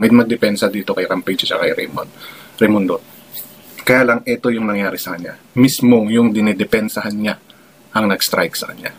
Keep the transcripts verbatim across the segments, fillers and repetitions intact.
May magdepensa dito kay Rampage at kay Raymond, Raymundo. Kaya lang, ito yung nangyari sa kanya. Mismo yung dinidepensahan niya ang nag-strike sa kanya.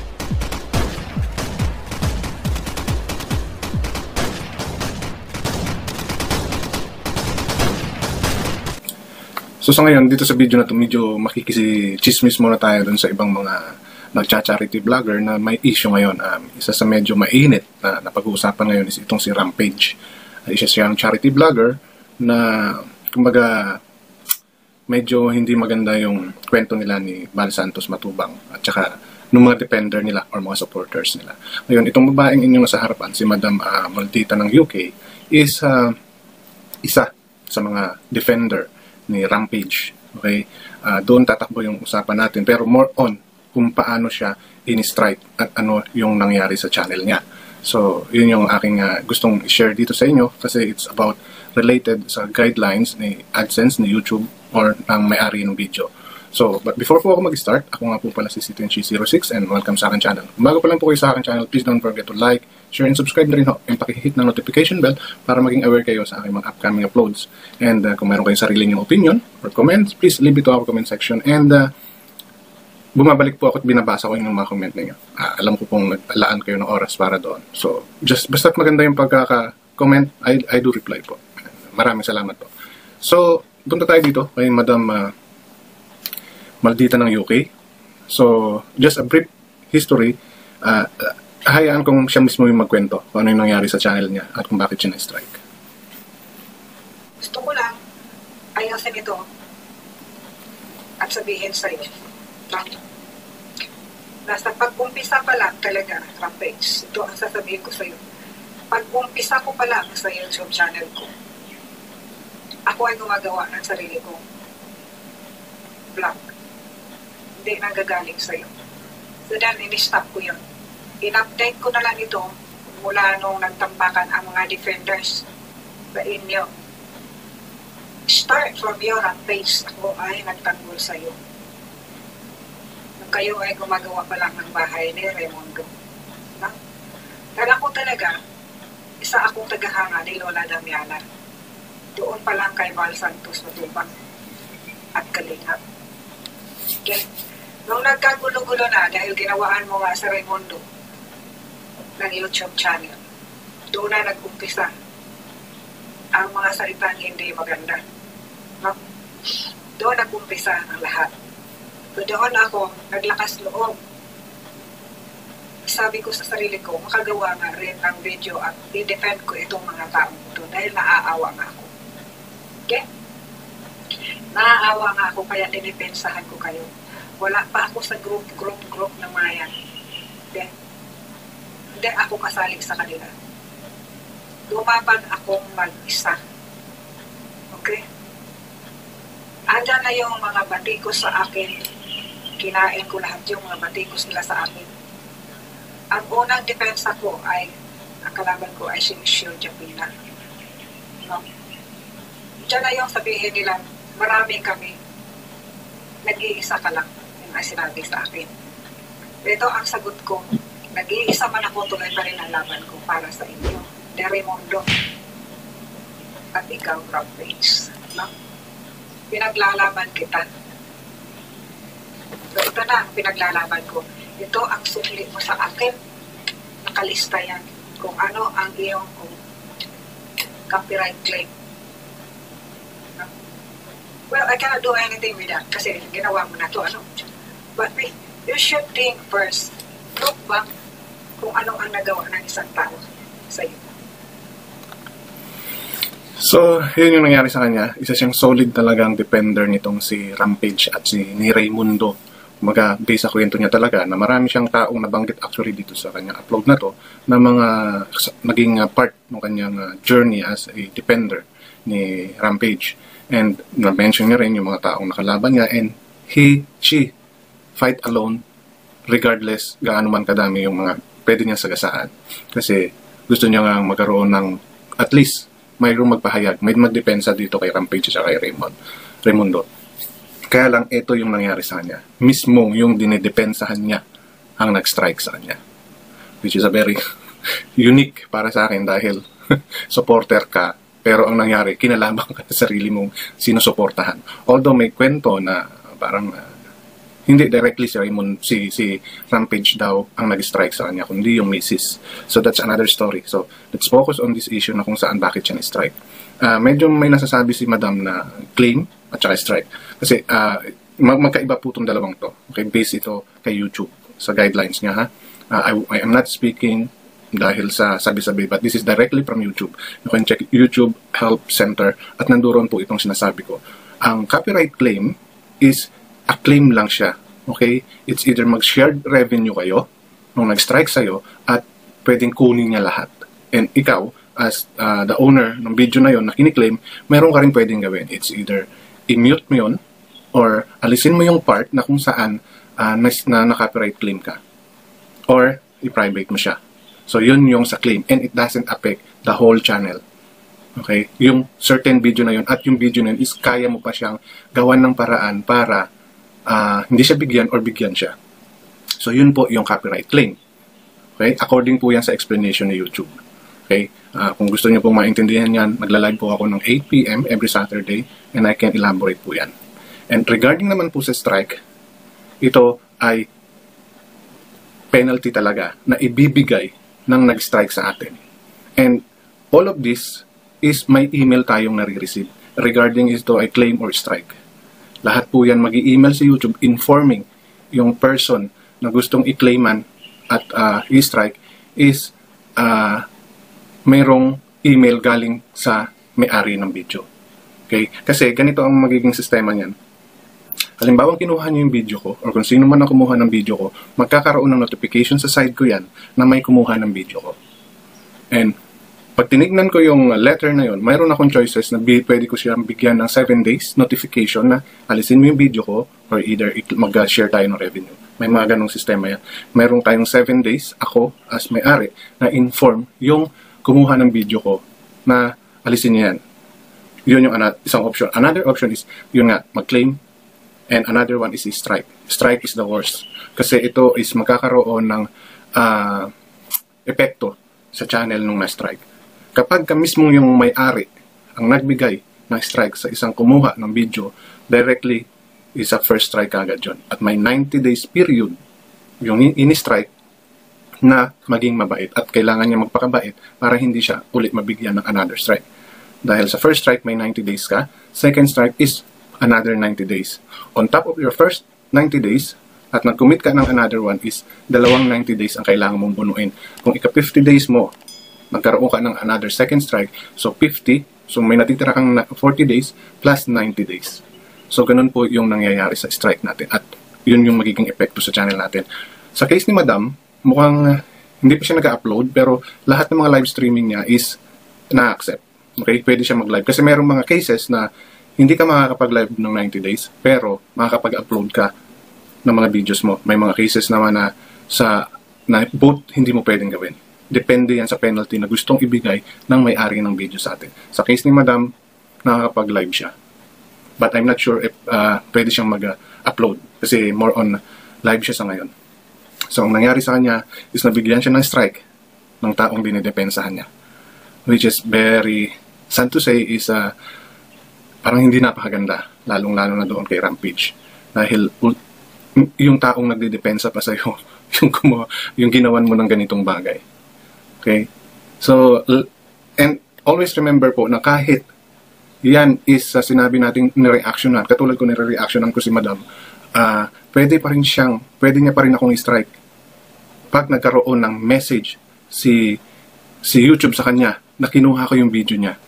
So sa ngayon, dito sa video na to, medyo makikisi-chismis muna tayo dun sa ibang mga nagcha-charity vlogger na may issue ngayon. Um, isa sa medyo mainit na napag-uusapan ngayon is itong si Rampage. Uh, isa siyang charity vlogger na, kumbaga, medyo hindi maganda yung kwento nila ni Bal Santos Matubang at saka ng mga defender nila or mga supporters nila. Ngayon, itong babaeng inyong nasa harapan, si Madam uh, Maldita ng U K, is uh, isa sa mga defender ni Rampage. Okay? Uh, doon tatakbo yung usapan natin. Pero more on kung paano siya in-strike at ano yung nangyari sa channel niya. So, yun yung aking uh, gustong i-share dito sa inyo kasi it's about related sa guidelines ni AdSense, ni YouTube, or ng may-ari ng video. So, but before po ako mag-start, ako nga po pala si C Twinchi zero six and welcome sa aking channel. Kung bago pa lang po kayo sa aking channel, please don't forget to like, share, and subscribe na rin ho. And pakihit ng notification bell para maging aware kayo sa aking mga upcoming uploads. And uh, kung meron kayong sarili niyong opinion or comments, please leave it to our comment section. And uh, bumabalik po ako at binabasa ko yung mga comment ninyo. Uh, alam ko pong naglaan kayo ng oras para doon. So, just basta't maganda yung pagkaka-comment, I, I do reply po. Maraming salamat po. So, punta tayo dito kay Madam uh, Maldita ng U K. So, just a brief history. Uh, uh, hayaan kong siya mismo yung magkwento kung ano yung nangyari sa channel niya at kung bakit siya na-strike. Gusto ko lang ayusin ito at sabihin sa iyo. Nasa pag-umpisa pa lang talaga, Rampage, ito ang sasabihin ko sa iyo. Pag-umpisa ko pa lang sa YouTube channel ko, ako ay gumagawa ng sarili kong vlog. Hindi nanggagaling sa iyo. So dahil in-stop ko yun. In-update ko na lang ito mula nung nagtambakan ang mga defenders sa inyo. Start from your Rampage. Ako ay nagtanggol sa iyo. Nung kayo ay gumagawa pa lang ng bahay ni Raymundo. No? Dahil ako talaga, isa akong tagahanga ni Lola Damiana. Doon pa lang kay Bal Santos Matubang at Kalingap. Okay. Nung nagkagulo-gulo na dahil ginawaan mo nga sa Raymundo ng YouTube channel, doon na nag-umpisa ang mga salitang hindi maganda. No? Doon nag-umpisa ang lahat. So doon ako naglakas loob. Sabi ko sa sarili ko, makagawa nga rin ng video at i-defend ko itong mga taong ito dahil naaawa nga ako. Okay? Naaawa nga ako kaya dinipensahan ko kayo. Wala pa ako sa group, group, group na mayan. Okay? Hindi ako kasali sa kanila. Lumaban akong mag-isa. Okay? Andyan na yung mga batikos sa akin. Kinain ko lahat yung mga batikos nila sa akin. Ang unang depensa ko ay, ang kalaban ko ay si Michelle Japina. No? Diyan na yung sabihin nila, marami kami. Nag-iisa ka lang. Yung ay sinabi sa akin. Ito ang sagot ko. Nag-iisa man ako, tuloy pa rin ang laban ko para sa inyo. De Raymundo. At ikaw, Rampage. No? Pinaglalaban kita. So ito na ang pinaglalaban ko. Ito ang sukli mo sa akin. Nakalista yan. Kung ano ang iyong kung copyright claim. No? Well, I cannot do anything with that kasi ginawa mo na to, ano. But we, you should think first, look back kung ano ang nagawa ng isang tao sa iyo. So, yun yung nangyari sa kanya. Isa siyang solid talagang defender nitong si Rampage at si ni Raymundo. Maga, base sa kwento niya talaga na marami siyang taong nabanggit actually dito sa kanyang upload na to na mga naging part ng kanyang journey as a defender ni Rampage. And na-mention niya rin yung mga taong nakalaban niya and he, she, fight alone regardless gaano man kadami yung mga pwede niyang sagasaan. Kasi gusto niya nga magkaroon ng at least mayroong magpahayag, may magdepensa dito kay Rampage at kay Raymond, Raymundo. Kaya lang ito yung nangyari sa kanya. Mismo yung dinidepensahan niya ang nag-strike sa kanya. Which is a very unique para sa akin dahil supporter ka, pero ang nangyari, kinalaban ka sa sarili mong sinusuportahan. Although may kwento na parang uh, hindi directly si Raymond, si, si Rampage daw ang nag-strike sa kanya, kundi yung missis. So that's another story. So let's focus on this issue na kung saan bakit siya na-strike. Uh, medyo may nasasabi si Madam na claim at saka strike. Kasi uh, mag magkaiba po itong dalawang to. Okay, base ito kay YouTube sa guidelines niya, ha. Uh, I, I am not speaking dahil sa sabi-sabi, but this is directly from YouTube. You can check YouTube Help Center at nandoon po itong sinasabi ko. Ang copyright claim is a claim lang siya. Okay? It's either mag-shared revenue kayo nung nag-strike sa'yo at pwedeng kunin niya lahat. And ikaw, as uh, the owner ng video na yon na kiniklaim, meron ka rin pwedeng gawin. It's either i-mute mo yun or alisin mo yung part na kung saan uh, na, na, na copyright claim ka. Or i-private mo siya. So, yun yung sa claim. And it doesn't affect the whole channel. Okay? Yung certain video na yun at yung video na yun is kaya mo pa siyang gawan ng paraan para uh, hindi siya bigyan or bigyan siya. So, yun po yung copyright claim. Okay? According po yan sa explanation ni YouTube. Okay? Uh, kung gusto niyo pong maintindihan yan, magla-live po ako ng eight p m every Saturday and I can elaborate po yan. And regarding naman po sa strike, ito ay penalty talaga na ibibigay ng nag-strike sa atin. And all of this is may email tayong nare-receive regarding ito ay claim or strike. Lahat po yan mag-i-email sa YouTube informing yung person na gustong i-claiman at uh, i-strike is uh, mayroong email galing sa may-ari ng video. Okay? Kasi ganito ang magiging sistema niyan. Halimbawa, kinuha niyo yung video ko, or kung sino man ang kumuha ng video ko, magkakaroon ng notification sa side ko yan na may kumuha ng video ko. And pag tinignan ko yung letter na yun, mayroon akong choices na pwede ko siyang bigyan ng seven days notification na alisin mo yung video ko or either mag-share tayo ng revenue. May mga ganong sistema yan. Mayroon tayong seven days, ako as may-ari, na inform yung kumuha ng video ko na alisin niya yan. Yun yung isang option. Another option is, yun nga, mag-claim. And another one is strike. Strike is the worst. Kasi ito is magkakaroon ng uh, epekto sa channel nung na-strike. Kapag ka mismo yung may-ari ang nagbigay ng strike sa isang kumuha ng video, directly is a first strike agad yun. At may ninety days period yung in-strike na maging mabait. At kailangan niya magpakabait para hindi siya ulit mabigyan ng another strike. Dahil sa first strike may ninety days ka, second strike is another ninety days. On top of your first ninety days, at nag-commit ka ng another one is dalawang ninety days ang kailangan mong bunuin. Kung ika-fifty days mo, nagkaroon ka ng another second strike, so fifty, so may natitira kang forty days plus ninety days. So ganun po yung nangyayari sa strike natin at yun yung magiging epekto sa channel natin. Sa case ni Madam, mukhang uh, hindi pa siya nag-upload pero lahat ng mga live streaming niya is na-accept. Okay, pwede siya mag-live. Kasi mayroong mga cases na hindi ka makakapag-live ng ninety days, pero makakapag-upload ka ng mga videos mo. May mga cases naman na sa na both hindi mo pwedeng gawin. Depende yan sa penalty na gustong ibigay ng may-ari ng video sa atin. Sa case ni Madam, nakakapag-live siya. But I'm not sure if uh, pwede siyang mag-upload kasi more on live siya sa ngayon. So, ang nangyari sa kanya is nabigyan siya ng strike ng taong dinidepensahan niya. Which is very, sad to say, is uh, parang hindi napakaganda, lalong-lalo na doon kay Rampage. Dahil yung taong nagdidepensa pa sa'yo, yung, yung ginawan mo ng ganitong bagay. Okay? So, and always remember po na kahit yan is uh, sinabi natin nireactionan, katulad ko nireactionan ko si Madam, uh, pwede pa rin siyang, pwede niya pa rin akong i-strike pag nagkaroon ng message si, si YouTube sa kanya na kinuha ko yung video niya.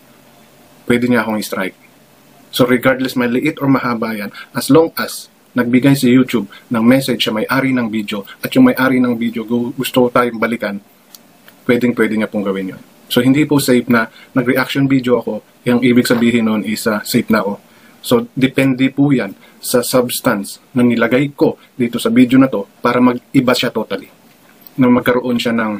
Pwede niya akong i-strike. So regardless maliit or mahaba yan, as long as nagbigay si YouTube ng message sa may-ari ng video at yung may-ari ng video gusto tayong balikan, pwedeng pwede niya pong gawin yun. So hindi po safe na nag-reaction video ako, yung ibig sabihin nun is uh, safe na ako. So depende po yan sa substance na nilagay ko dito sa video na to para mag-iba siya totally. Na magkaroon siya ng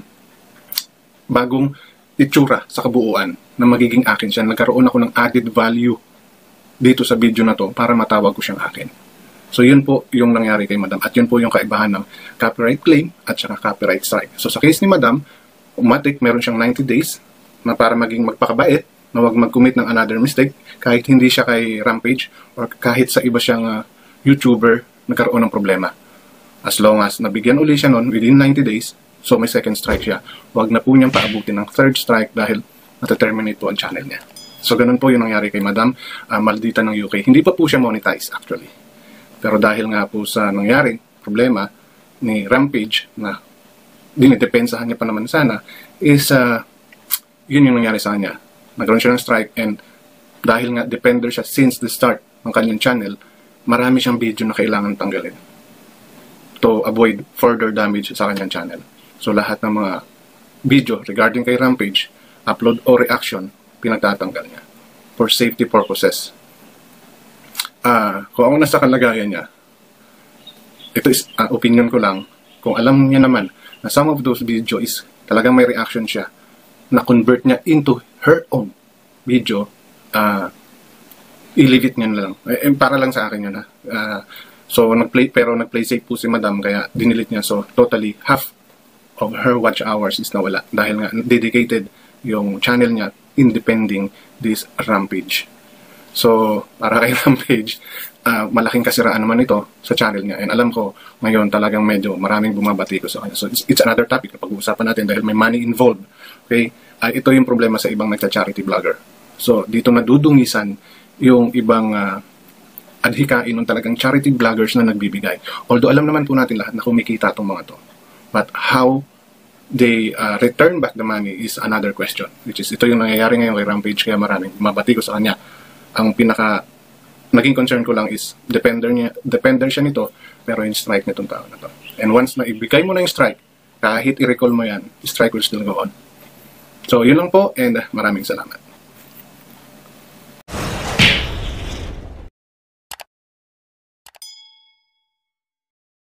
bagong itsura sa kabuuan na magiging akin siya. Nagkaroon ako ng added value dito sa video na to para matawag ko siyang akin. So yun po yung nangyari kay Madam at yun po yung kaibahan ng copyright claim at saka copyright strike. So sa case ni Madam, automatic meron siyang ninety days na para maging magpakabait, na wag mag-commit ng another mistake, kahit hindi siya kay Rampage or kahit sa iba siyang uh, YouTuber nagkaroon ng problema. As long as nabigyan uli siya nun within ninety days, so may second strike siya, wag na po niyang paabutin ng third strike dahil nata-terminate po ang channel niya. So ganun po yung nangyari kay Madam uh, Maldita ng U K. Hindi pa po siya monetize actually. Pero dahil nga po sa nangyaring problema ni Rampage na dinidepensahan niya pa naman sana, is uh, yun yung nangyari sa kanya. Nagkaroon siya ng strike, and dahil nga depender siya since the start ng kanyang channel, marami siyang video na kailangan tanggalin to avoid further damage sa kanyang channel. So lahat ng mga video regarding kay Rampage, upload o reaction, pinagtatanggal niya for safety purposes. Uh, kung ako nasa kalagayan niya, ito is uh, opinion ko lang, kung alam niya naman na some of those video is talagang may reaction siya, na convert niya into her own video, uh, i-leave it niya na lang. Eh, para lang sa akin yun ha. Uh, so, nag-play, pero nag-play safe po si Madam, kaya dinilit niya. So, totally half of her watch hours is nawala. Dahil nga, dedicated yung channel niya in defending this Rampage. So, para kay Rampage, uh, malaking kasiraan naman ito sa channel niya. And alam ko, ngayon talagang medyo maraming bumabati ko sa kanya. So, it's, it's another topic na pag-uusapan natin dahil may money involved. Okay? Uh, ito yung problema sa ibang nagcha-charity vlogger. So, dito nadudungisan yung ibang uh, adhikain ng talagang charity vloggers na nagbibigay. Although, alam naman po natin lahat na kumikita itong mga to. But how they uh, return back the money is another question. Which is, ito yung nangyayari ngayon kay Rampage, kaya maraming mabati ko sa kanya. Ang pinaka naging concern ko lang is depender niya, depender siya nito, pero yung strike nitong tao na to. And once na ibigay mo na yung strike, kahit i-recall mo yan, strike will still go on. So, yun lang po, and maraming salamat.